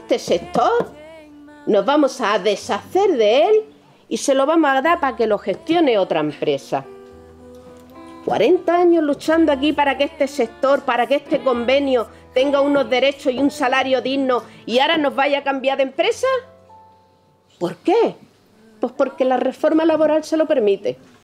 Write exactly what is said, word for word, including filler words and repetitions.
este sector, nos vamos a deshacer de él y se lo vamos a dar para que lo gestione otra empresa. cuarenta años luchando aquí para que este sector, para que este convenio tenga unos derechos y un salario digno y ahora nos vaya a cambiar de empresa. ¿Por qué? Pues porque la reforma laboral se lo permite.